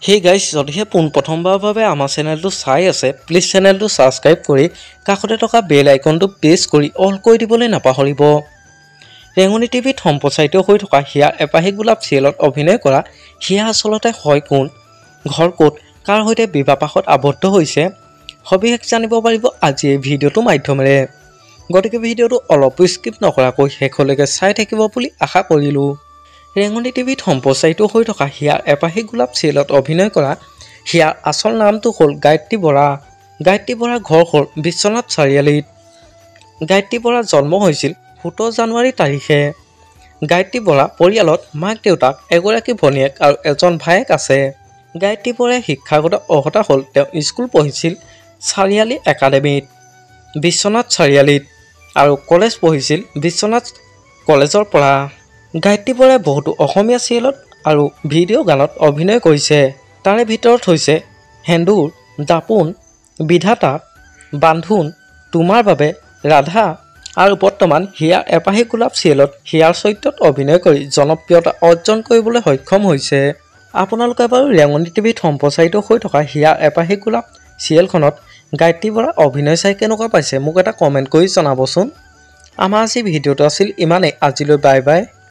Hey guys, যদিহে পোনপ্ৰথমবাৰৰ বাবে আমাৰ চেনেলটো চাই আছে, প্লিজ চেনেলটো সাবস্ক্ৰাইব কৰি কাষতে থকা বেল আইকনটো প্ৰেছ কৰি অল কৰি দিবলৈ নাপাহৰিব। ৰেঙনি টিভিত সম্প্ৰচাৰিত হৈ থকা হিয়াৰ এপাহি গোলাপ চিৰিয়েলত অভিনয় কৰা হিয়া আচলতে হয় কোন, ঘৰ ক'ত, কাৰ সৈতে বিবাহপাশত আবদ্ধ হৈছে, সবিশেষ জানিব পাৰিব আজি এই ভিডিঅ'টোৰ মাধ্যমেৰে। গতিকে ভিডিঅ'টো অলপো স্কিপ নকৰাকৈ শেষলৈকে চাই থাকিব বুলি আশা কৰিলোঁ। ৰেঙনি টিভিত সম্প্ৰচাৰিত হৈ থকা হিয়াৰ এপাহি গোলাপ চিৰিয়েলত অভিনয় কৰা হিয়াৰ আচল নামটো হ'ল গায়ত্ৰী বৰা। গায়ত্ৰী বৰাৰ ঘৰ হ'ল বিশ্বনাথ চাৰিআলিত। গায়ত্ৰী বৰাৰ জন্ম হৈছিল 17 জানুৱাৰী তাৰিখে। গায়ত্ৰী বৰা পৰিয়ালত মাক দেউতাক, এগৰাকী ভনীয়েক আৰু এজন ভায়েক আছে। গায়ত্ৰী বৰাই শিক্ষাগত অৰ্হতা হ'ল তেওঁ স্কুল পঢ়িছিল চাৰিআলি একাডেমীত, বিশ্বনাথ চাৰিআলিত আৰু কলেজ পঢ়িছিল বিশ্বনাথ কলেজৰ পৰা। গায়ত্ৰী বৰাই বহুতো অসমীয়া চিৰিয়েলত আৰু ভিডিঅ' গানত অভিনয় কৰিছে। তাৰে ভিতৰত হৈছে সেন্দুৰ, দাপোন, বিধাতা, বান্ধোন, তোমাৰ বাবে, ৰাধা আৰু বৰ্তমান হিয়াৰ এপাহি গোলাপ চিৰিয়েলত হিয়াৰ চৰিত্ৰত অভিনয় কৰি জনপ্ৰিয়তা অৰ্জন কৰিবলৈ সক্ষম হৈছে। আপোনালোকে বাৰু ৰেঙনি টিভিত সম্প্ৰচাৰিত হৈ থকা হিয়াৰ এপাহি গোলাপ চিৰিয়েলখনত গায়ত্ৰী বৰাৰ অভিনয় চাই কেনেকুৱা পাইছে মোক এটা কমেণ্ট কৰি জনাবচোন। আমাৰ আজি ভিডিঅ'টো আছিল ইমানেই। আজিলৈ বাই বাই।